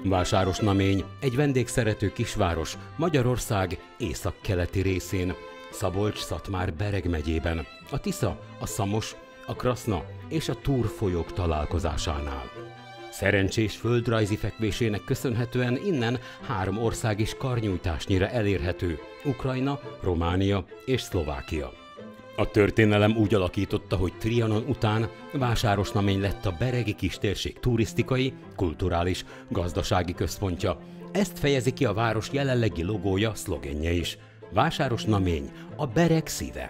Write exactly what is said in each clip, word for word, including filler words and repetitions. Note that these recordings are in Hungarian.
Vásárosnamény egy vendégszerető kisváros Magyarország északkeleti részén, Szabolcs-Szatmár-Bereg megyében, a Tisza, a Szamos, a Kraszna és a Túr folyók találkozásánál. Szerencsés földrajzi fekvésének köszönhetően innen három ország is karnyújtásnyira elérhető: Ukrajna, Románia és Szlovákia. A történelem úgy alakította, hogy Trianon után Vásárosnamény lett a beregi kistérség turisztikai, kulturális, gazdasági központja. Ezt fejezi ki a város jelenlegi logója, szlogenje is: Vásárosnamény, a bereg szíve.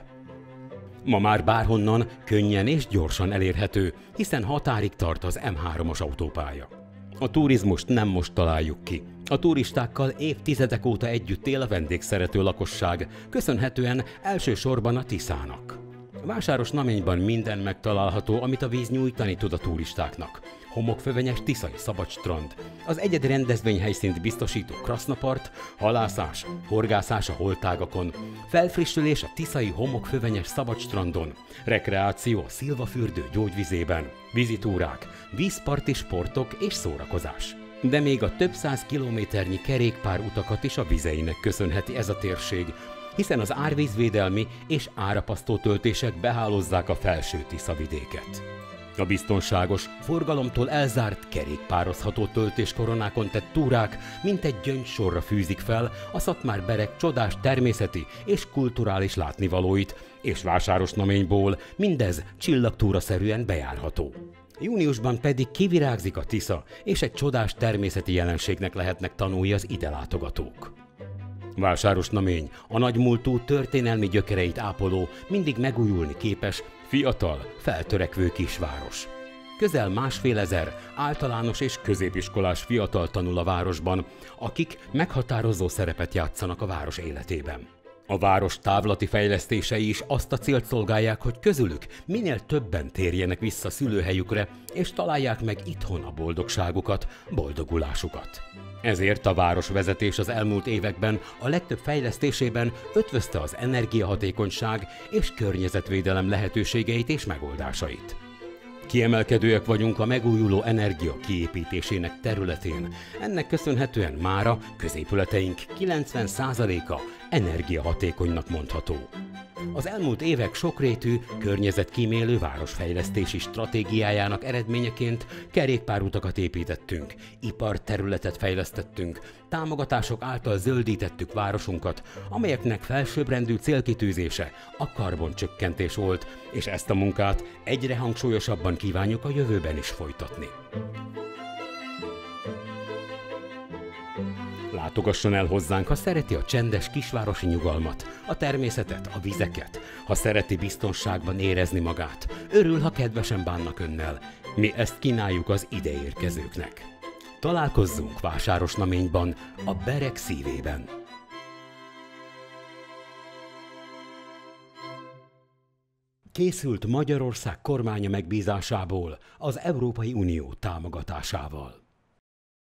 Ma már bárhonnan könnyen és gyorsan elérhető, hiszen határig tart az M hármas autópálya. A turizmust nem most találjuk ki. A turistákkal évtizedek óta együtt él a vendégszerető lakosság, köszönhetően elsősorban a Tiszának. Vásárosnaményban minden megtalálható, amit a víz nyújtani tud a turistáknak. Homokfövenyes tiszai szabadstrand, az egyedi rendezvényhelyszínt biztosító Krasznapart, halászás, horgászás a holtágakon, felfrissülés a tiszai homokfövenyes szabadstrandon, rekreáció a szilvafürdő gyógyvizében, vízitúrák, vízparti sportok és szórakozás. De még a több száz kilométernyi kerékpárutakat is a vizeinek köszönheti ez a térség, hiszen az árvízvédelmi és árapasztó töltések behálózzák a felső Tiszavidéket. A biztonságos, forgalomtól elzárt, kerékpározható töltéskoronákon tett túrák mintegy gyöngysorra fűzik fel a Szatmár-Bereg csodás természeti és kulturális látnivalóit, és Vásárosnaményból mindez csillagtúraszerűen bejárható. Júniusban pedig kivirágzik a Tisza, és egy csodás természeti jelenségnek lehetnek tanulni az ide látogatók. Vásárosnamény a nagymúltú történelmi gyökereit ápoló, mindig megújulni képes, fiatal, feltörekvő kisváros. Közel másfél ezer általános és középiskolás fiatal tanul a városban, akik meghatározó szerepet játszanak a város életében. A város távlati fejlesztései is azt a célt szolgálják, hogy közülük minél többen térjenek vissza szülőhelyükre, és találják meg itthon a boldogságukat, boldogulásukat. Ezért a városvezetés az elmúlt években a legtöbb fejlesztésében ötvözte az energiahatékonyság és környezetvédelem lehetőségeit és megoldásait. Kiemelkedőek vagyunk a megújuló energia kiépítésének területén. Ennek köszönhetően mára középületeink kilencven százaléka energiahatékonynak mondható. Az elmúlt évek sokrétű, környezetkímélő városfejlesztési stratégiájának eredményeként kerékpárutakat építettünk, iparterületet fejlesztettünk, támogatások által zöldítettük városunkat, amelyeknek felsőbbrendű célkitűzése a karboncsökkentés volt, és ezt a munkát egyre hangsúlyosabban kívánjuk a jövőben is folytatni. Látogasson el hozzánk, ha szereti a csendes kisvárosi nyugalmat, a természetet, a vizeket, ha szereti biztonságban érezni magát. Örül, ha kedvesen bánnak önnel. Mi ezt kínáljuk az ideérkezőknek. Találkozzunk Vásárosnaményban, a bereg szívében. Készült Magyarország kormánya megbízásából, az Európai Unió támogatásával.